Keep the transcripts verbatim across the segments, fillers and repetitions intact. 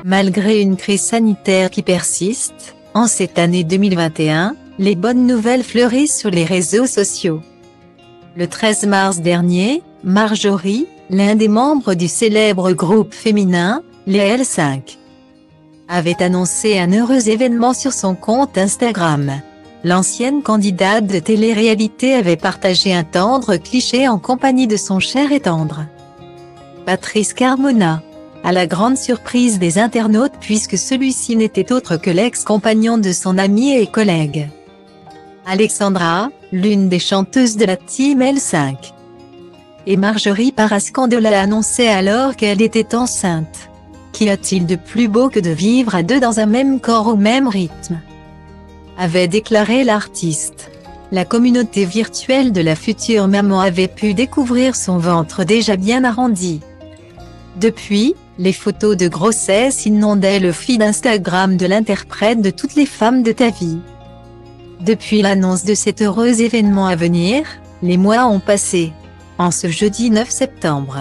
Malgré une crise sanitaire qui persiste, en cette année deux mille vingt et un, les bonnes nouvelles fleurissent sur les réseaux sociaux. Le treize mars dernier, Marjorie, l'un des membres du célèbre groupe féminin, les L cinq, avait annoncé un heureux événement sur son compte Instagram. L'ancienne candidate de télé-réalité avait partagé un tendre cliché en compagnie de son cher et tendre Patrice Carmona, à la grande surprise des internautes puisque celui-ci n'était autre que l'ex-compagnon de son amie et collègue Alexandra, l'une des chanteuses de la team L cinq. Et Marjorie Parascandola annonçait alors qu'elle était enceinte. Qu'y a-t-il de plus beau que de vivre à deux dans un même corps au même rythme? Avait déclaré l'artiste. La communauté virtuelle de la future maman avait pu découvrir son ventre déjà bien arrondi. Depuis, les photos de grossesse inondaient le feed Instagram de l'interprète de toutes les femmes de ta vie. Depuis l'annonce de cet heureux événement à venir, les mois ont passé. En ce jeudi neuf septembre,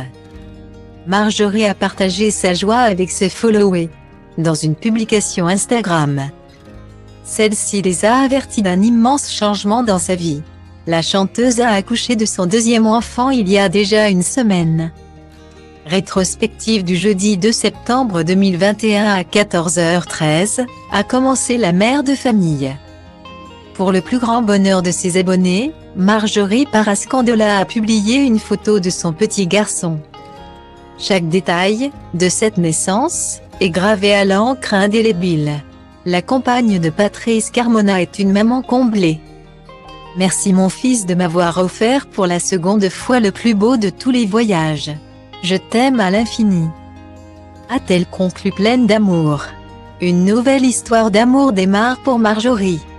Marjorie a partagé sa joie avec ses followers. Dans une publication Instagram, celle-ci les a avertis d'un immense changement dans sa vie. La chanteuse a accouché de son deuxième enfant il y a déjà une semaine. Rétrospective du jeudi deux septembre deux mille vingt et un à quatorze heures treize, a commencé la mère de famille. Pour le plus grand bonheur de ses abonnés, Marjorie Parascandola a publié une photo de son petit garçon. Chaque détail de cette naissance est gravé à l'encre indélébile. La compagne de Patrice Carmona est une maman comblée. Merci mon fils de m'avoir offert pour la seconde fois le plus beau de tous les voyages. Je t'aime à l'infini. A-t-elle conclu pleine d'amour? Une nouvelle histoire d'amour démarre pour Marjorie.